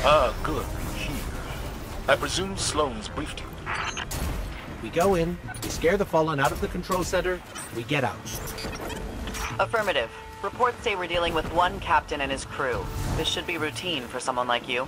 Ah, good. Here. I presume Sloane's briefed you. We go in, we scare the Fallen out of the control center, we get out. Affirmative. Reports say we're dealing with one captain and his crew. This should be routine for someone like you.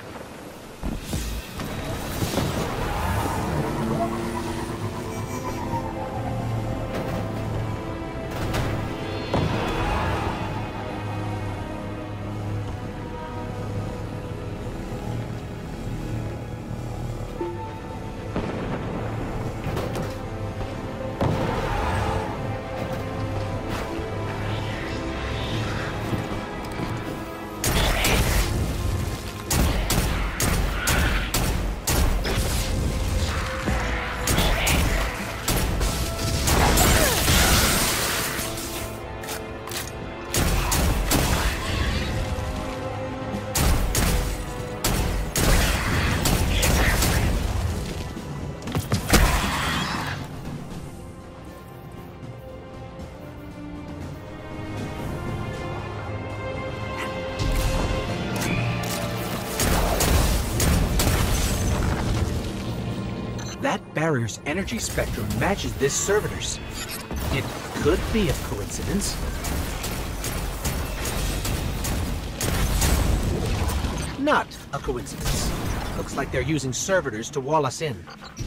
That barrier's energy spectrum matches this servitor's. It could be a coincidence. Not a coincidence. Looks like they're using servitors to wall us in.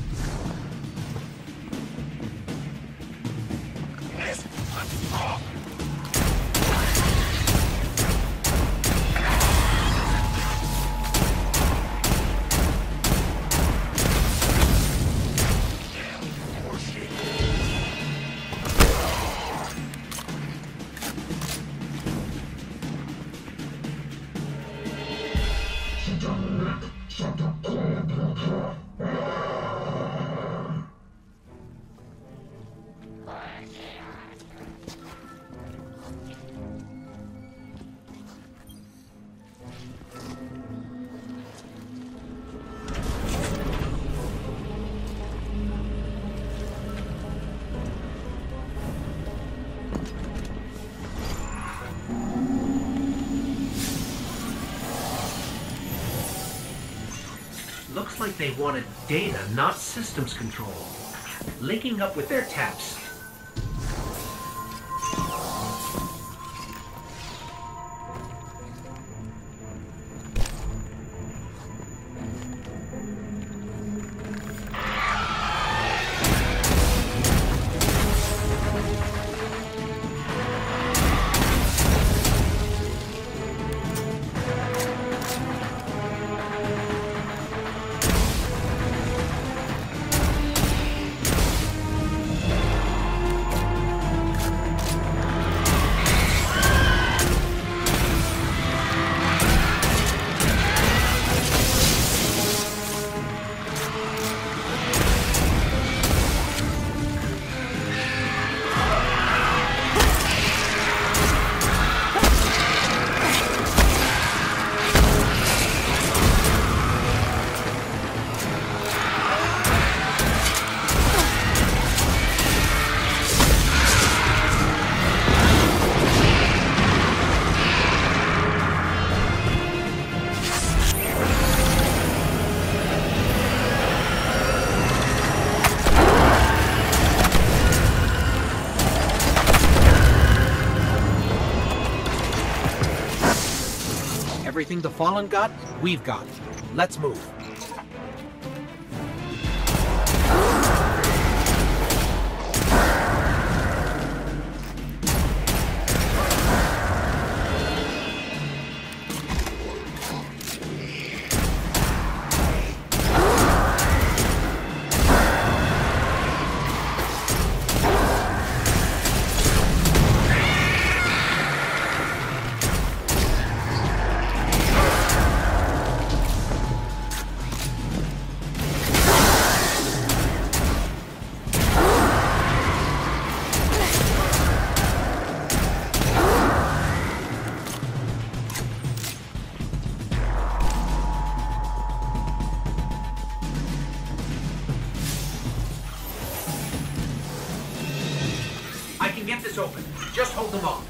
Looks like they wanted data, not systems control. Linking up with their taps. Everything the Fallen got, we've got. Let's move. I can get this open. Just hold them off.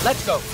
Let's go.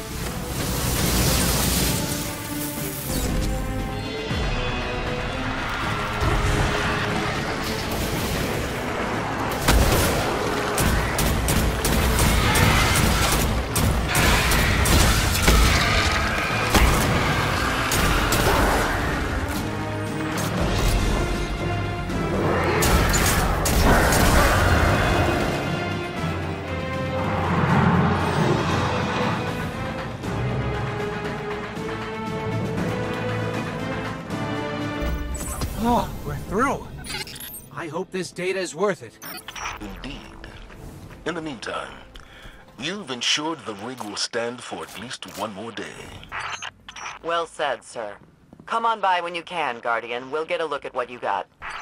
Oh, we're through. I hope this data is worth it. Indeed. In the meantime, you've ensured the rig will stand for at least one more day. Well said, sir. Come on by when you can, Guardian. We'll get a look at what you got.